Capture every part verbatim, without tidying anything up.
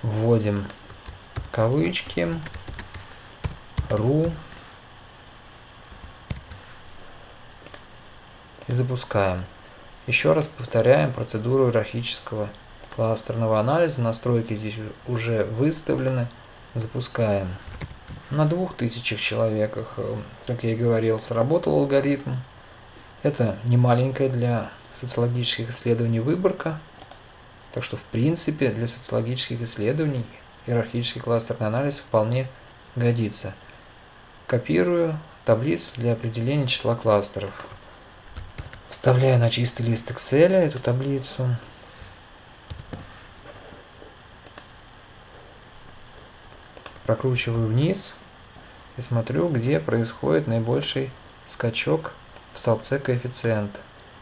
Вводим кавычки, ру и запускаем. Еще раз повторяем процедуру иерархического кластерного анализа. Настройки здесь уже выставлены. Запускаем. На двух тысячах человеках, как я и говорил, сработал алгоритм. Это не маленькая для социологических исследований выборка. Так что, в принципе, для социологических исследований иерархический кластерный анализ вполне годится. Копирую таблицу для определения числа кластеров. Вставляю на чистый лист Excel эту таблицу. Прокручиваю вниз и смотрю, где происходит наибольший скачок в столбце коэффициент.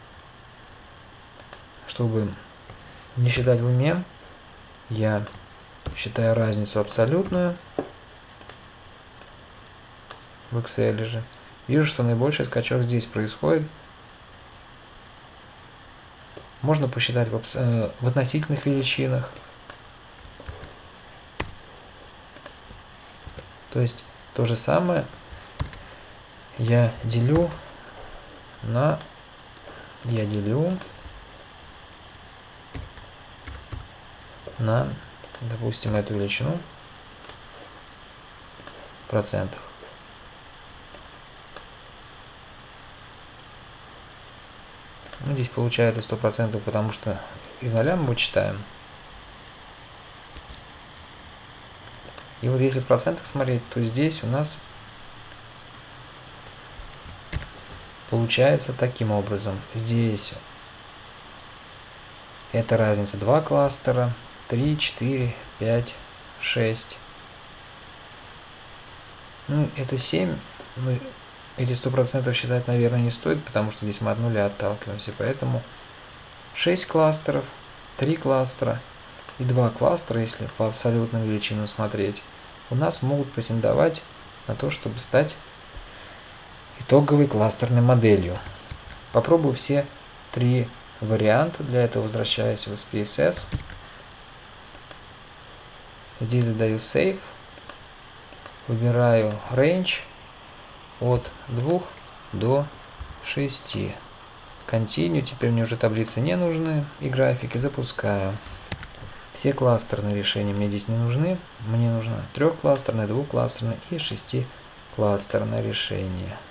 Чтобы не считать в уме, я считаю разницу абсолютную в Excel же. Вижу, что наибольший скачок здесь происходит. Можно посчитать в, э, в относительных величинах. То есть то же самое я делю на я делю на, допустим, эту величину в процентах. Ну, здесь получается сто процентов, потому что из нуля мы вычитаем. И вот если в процентах смотреть, то здесь у нас получается таким образом. Здесь это разница два кластера, три, четыре, пять, шесть. Ну, это семь. Ну, эти сто процентов считать, наверное, не стоит, потому что здесь мы от нуля отталкиваемся. Поэтому шесть кластеров, три кластера и два кластера, если по абсолютным величинам смотреть, у нас могут претендовать на то, чтобы стать итоговой кластерной моделью. Попробую все три варианта. Для этого возвращаюсь в эс пи эс эс. Здесь задаю Save. Выбираю Range от двух до шести. Continue. Теперь мне уже таблицы не нужны и графики. Запускаю. Все кластерные решения мне здесь не нужны. Мне нужно трехкластерное, двухкластерное и шестикластерное решение.